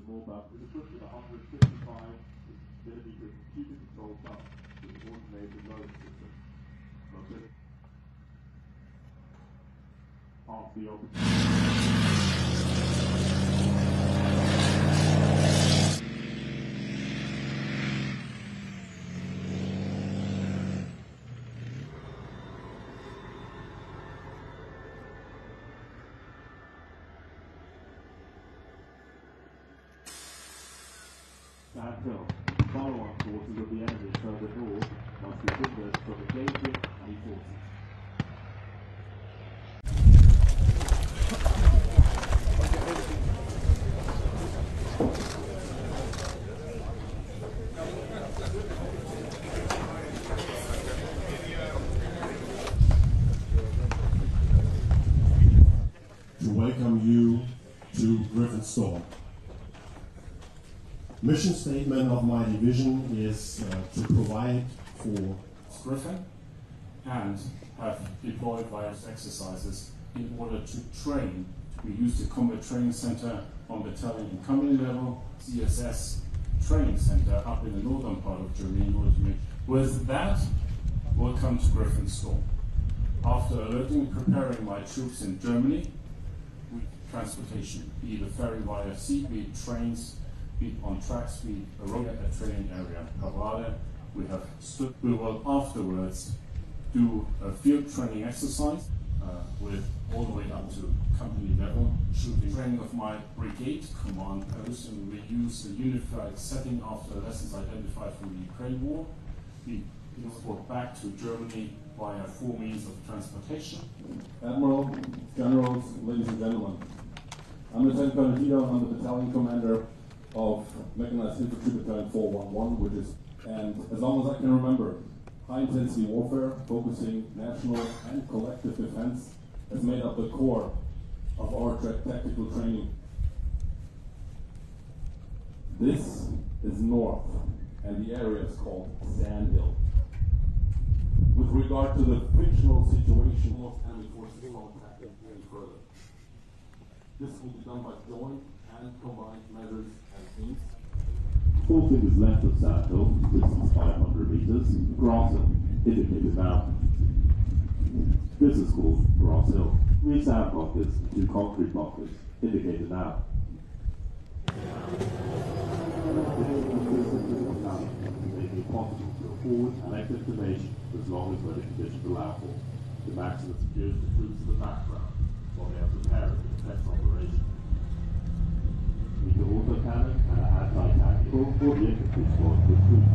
small bus is equipped with 155 millimeter computer controlled bus with an automated loading system. Located off the open. Hill. Follow-on forces of the enemy further north must be hindered from engaging any forces. To welcome you to Griffin Storm. Mission statement of my division is to provide for Griffin and have deployed various exercises in order to train. We used the Combat Training Center on battalion and company level, CSS Training Center up in the northern part of Germany in order to make. With that, we'll come to Griffin Storm. After alerting and preparing my troops in Germany, transportation, be it a ferry via sea, be it trains, be it on tracks, be it a road at a training area. Pabradė, we have stood. We will afterwards do a field training exercise with all the way up to company level, shooting training of my brigade command post, and we use a unified setting after lessons identified from the Ukraine war. We transport back to Germany via 4 means of transportation. Admiral, Generals, ladies and gentlemen, I'm Lieutenant Colonel Tito. I'm the battalion commander of Mechanized Infantry Battalion 411, which is, and as long as I can remember, high-intensity warfare, focusing national and collective defense, has made up the core of our tactical training. This is north, and the area is called Sand Hill. With regard to the fictional situation, most enemy forces won't attack any further. This will be done by joint and combined measures and teams. 4 fingers left of Sand Hill, distance 500 meters, Grass Hill, indicated now. This is called Grass Hill. 3 sand blockers, 2 concrete blockers, indicated now. Making it possible to afford and collect information as long as weather conditions allow for. The maximum secures the troops in the background while they are preparing for defense operations. We can also cannon and anti-tactical for the infantry squad with troops.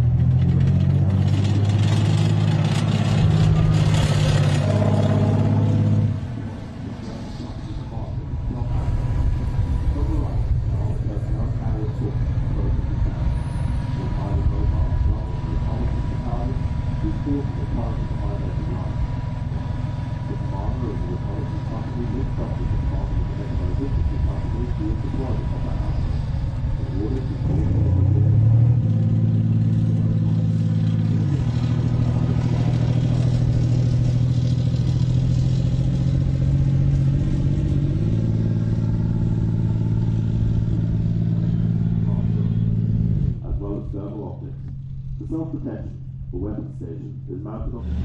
The self-protection for weapon station is mounted on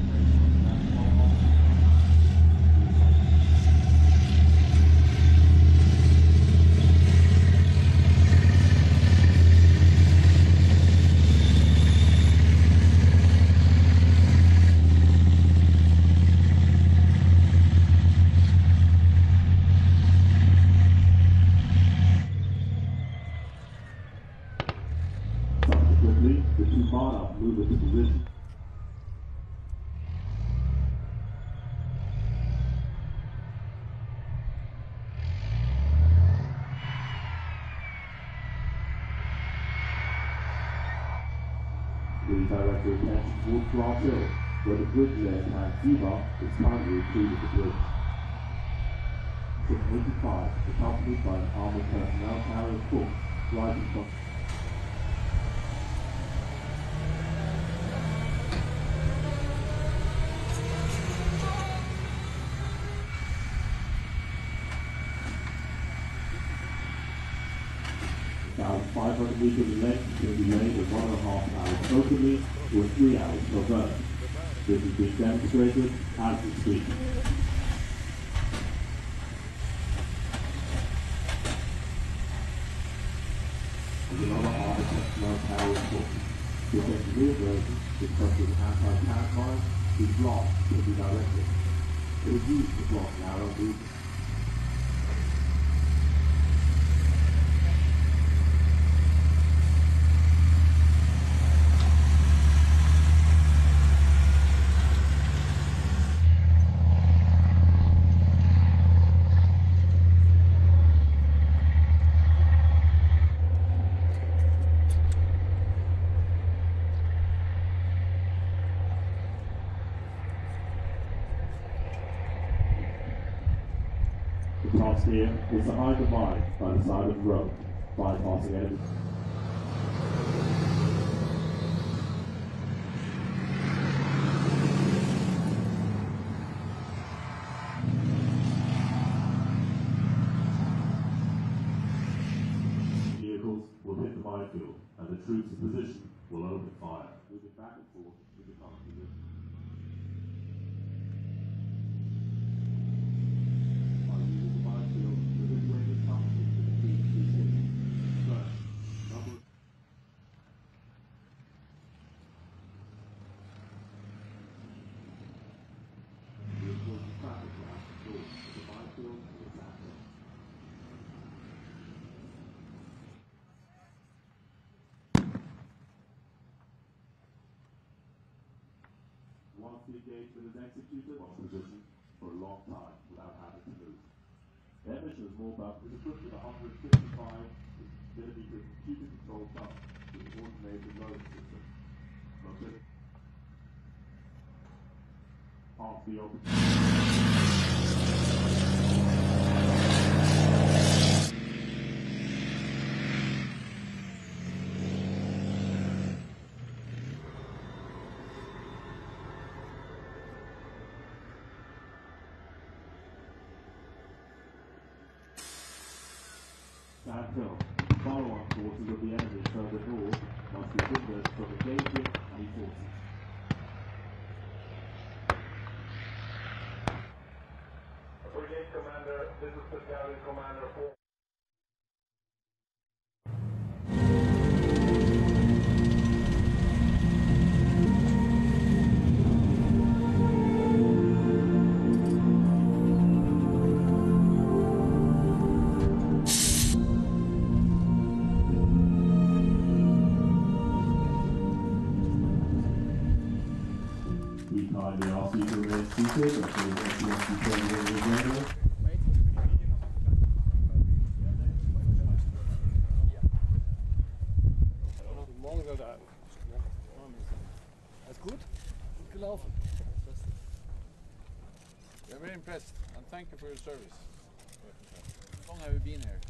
the 2 monarchs move into position. Please direct your attention towards Grass Hill, where the bridge-led tank Ziva is currently retreating the bridge. Ship 85, accompanied by an armored personnel carrier force, rising from About 500 meters in length can be made in 1.5 hours openly or 3 hours per burn. This is being demonstrated as we speak. There's another art of textile power important. This engineered version is such as anti-tank mines whose blast can be directed. It is used to block narrow movement. The task here is to hide the mine by the side of the road, bypassing enemy. Vehicles will hit the minefield, and the troops in position will open fire, moving back and forth to the common position. Once the engagement is executed on position for a long time without having to move. Their mission is more about is equipped with 155 millimeter computer controlled guns with an automated loading system. Located on the open. Downhill, follow-on forces of the enemy further north must be hindered from engaging any forces. Brigade Commander, this is Battalion Commander 4. We kindly ask you to remain seated until the SES terminal is ready. Guten Morgen, Soldaten. Alles gut? Gut gelaufen. We are very impressed and thank you for your service. How long have you been here?